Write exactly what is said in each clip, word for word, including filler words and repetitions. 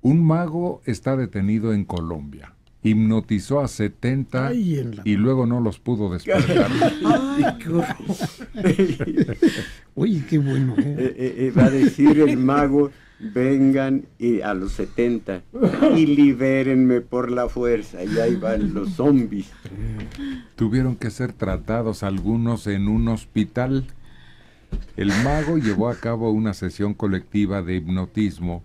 Un mago está detenido en Colombia. Hipnotizó a setenta Ay, en la... y luego no los pudo despertar. Ay, qué horror. Oye, qué bueno. ¿eh? Eh, eh, eh, va a decir el mago, vengan y a los setenta y libérenme por la fuerza. Y ahí van los zombies. Tuvieron que ser tratados algunos en un hospital. El mago llevó a cabo una sesión colectiva de hipnotismo,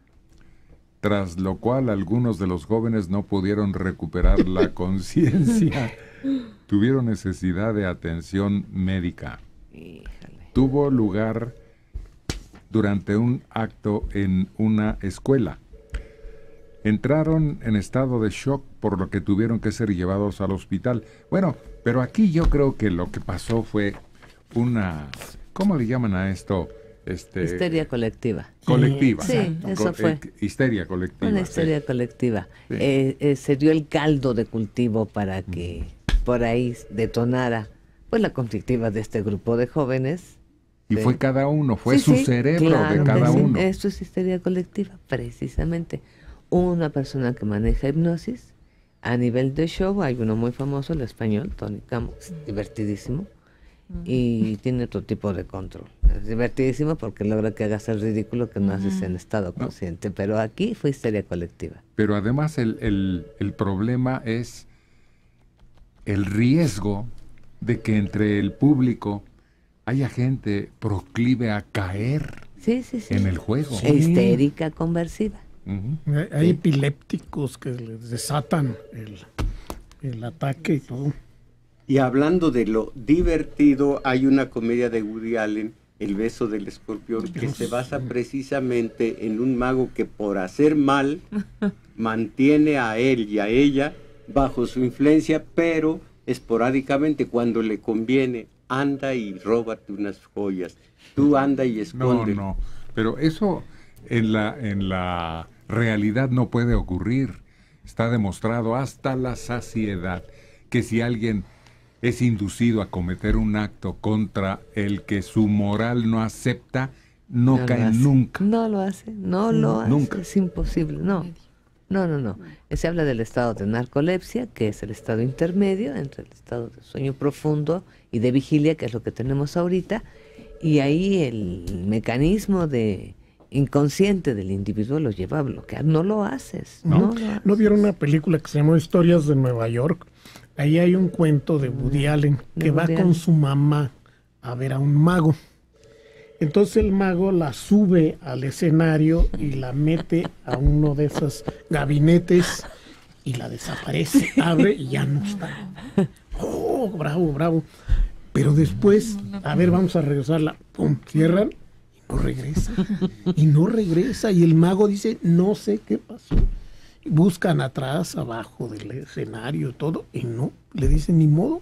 tras lo cual algunos de los jóvenes no pudieron recuperar la conciencia. Tuvieron necesidad de atención médica. Híjole. Tuvo lugar durante un acto en una escuela. Entraron en estado de shock, por lo que tuvieron que ser llevados al hospital. Bueno, pero aquí yo creo que lo que pasó fue una... ¿Cómo le llaman a esto? Este, histeria colectiva. Colectiva. Sí, Co- eso fue. eh, histeria colectiva. Una histeria sí. colectiva. Sí. Eh, eh, se dio el caldo de cultivo para que por ahí detonara pues la conflictiva de este grupo de jóvenes. Y de... fue cada uno, fue Sí, su sí, cerebro claro de cada que sí. uno. Esto es histeria colectiva, precisamente. Una persona que maneja hipnosis a nivel de show, hay uno muy famoso, el español, Tony Campos, divertidísimo. Y tiene otro tipo de control. Es divertidísimo porque logra que hagas el ridículo que no haces en estado consciente. Pero aquí fue histeria colectiva. Pero además el, el, el problema es el riesgo de que entre el público haya gente proclive a caer Sí, sí, sí. en el juego. E histérica conversiva. Ujú. Hay, hay epilépticos que les desatan el, el ataque y todo. Y hablando de lo divertido, hay una comedia de Woody Allen, El beso del escorpión, que se basa precisamente en un mago que por hacer mal mantiene a él y a ella bajo su influencia, pero esporádicamente cuando le conviene anda y róbate unas joyas. Tú anda y esconde. No, no, pero eso en la, en la realidad no puede ocurrir. Está demostrado hasta la saciedad que si alguien es inducido a cometer un acto contra el que su moral no acepta, no, No cae lo hace. nunca. No lo hace, no lo hace. Nunca. Es imposible, no. No, no, no. Se habla del estado de narcolepsia, que es el estado intermedio entre el estado de sueño profundo y de vigilia, que es lo que tenemos ahorita, y ahí el mecanismo de inconsciente del individuo lo lleva a bloquear. No lo haces, no, ¿No? lo haces. ¿No vieron una película que se llamó Historias de Nueva York? Ahí hay un cuento de Woody Allen De que va Woody con Allen. su mamá a ver a un mago. Entonces el mago la sube al escenario y la mete a uno de esos gabinetes y la desaparece, abre y ya no está. Oh, bravo, bravo. Pero después, a ver, vamos a regresarla. Pum, cierran y no regresa. Y no regresa. Y el mago dice, no sé qué pasó. Buscan atrás, abajo del escenario, todo, y no, le dicen ni modo.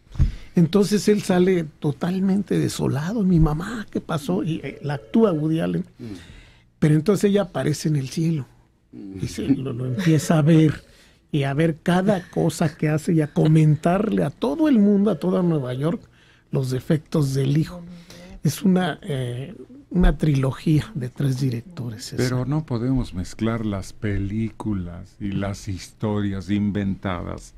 Entonces él sale totalmente desolado. Mi mamá, ¿qué pasó? Y eh, la actúa Woody Allen. Pero entonces ella aparece en el cielo. Y se lo, lo empieza a ver. Y a ver cada cosa que hace y a comentarle a todo el mundo, a toda Nueva York, los defectos del hijo. Es una, eh, una trilogía de tres directores. esa. Pero no podemos mezclar las películas y las historias inventadas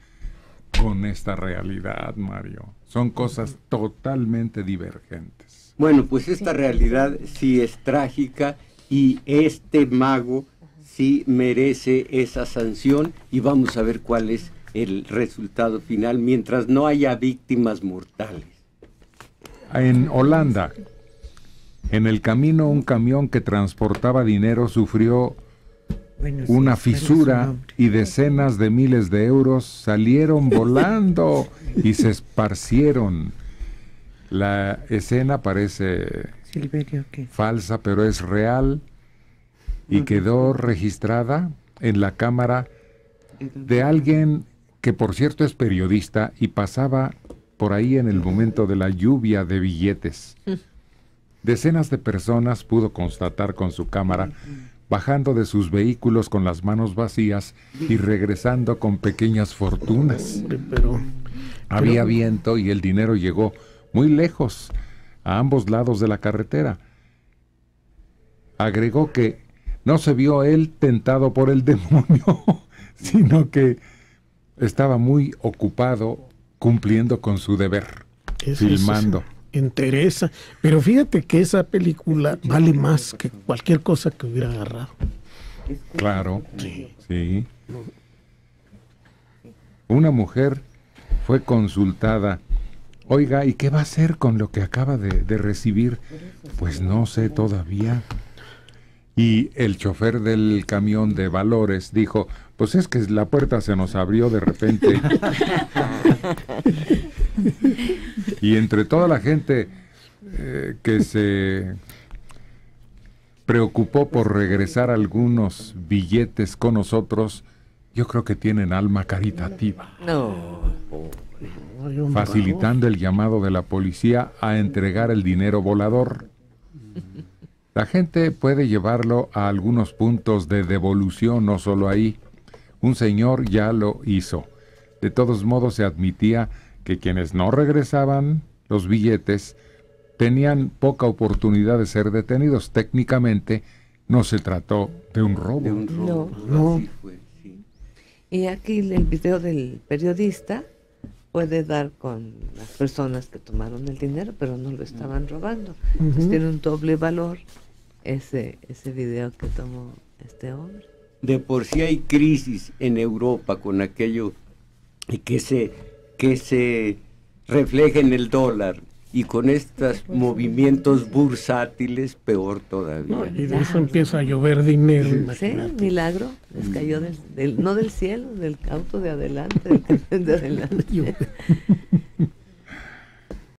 con esta realidad, Mario. Son cosas totalmente divergentes. Bueno, pues esta realidad sí es trágica y este mago sí merece esa sanción y vamos a ver cuál es el resultado final mientras no haya víctimas mortales. En Holanda, en el camino, un camión que transportaba dinero sufrió Bueno, sí, una espero su fisura nombre. y decenas de miles de euros salieron volando y se esparcieron. La escena parece Silverio, ¿qué? falsa, pero es real y quedó registrada en la cámara de alguien que, por cierto, es periodista y pasaba por ahí en el momento de la lluvia de billetes. Decenas de personas pudo constatar con su cámara bajando de sus vehículos con las manos vacías y regresando con pequeñas fortunas. Hombre, pero Había pero- viento y el dinero llegó muy lejos, a ambos lados de la carretera. Agregó que no se vio él tentado por el demonio, sino que estaba muy ocupado cumpliendo con su deber, Eso, filmando. eso interesa. Pero fíjate que esa película vale más que cualquier cosa que hubiera agarrado. Claro, sí. Una mujer fue consultada. Oiga, ¿y qué va a hacer con lo que acaba de, de recibir? Pues no sé todavía. Y el chofer del camión de valores dijo, pues es que la puerta se nos abrió de repente. Y entre toda la gente eh, que se preocupó por regresar algunos billetes con nosotros, yo creo que tienen alma caritativa. No. Ay, un Facilitando el llamado de la policía a entregar el dinero volador. La gente puede llevarlo a algunos puntos de devolución, no solo ahí. Un señor ya lo hizo. De todos modos, se admitía que quienes no regresaban los billetes tenían poca oportunidad de ser detenidos. Técnicamente, no se trató de un robo. De un robo. No. Así fue, sí. Y aquí el video del periodista puede dar con las personas que tomaron el dinero, pero no lo estaban robando. Entonces tiene un doble valor ese, ese video que tomó este hombre. De por sí hay crisis en Europa con aquello que se, que se refleja en el dólar, y con estos movimientos bursátiles peor todavía. No, y de eso empieza a llover dinero. Sí, Imagínate. milagro, les cayó del, del- no del cielo, del auto de adelante, del camión de adelante.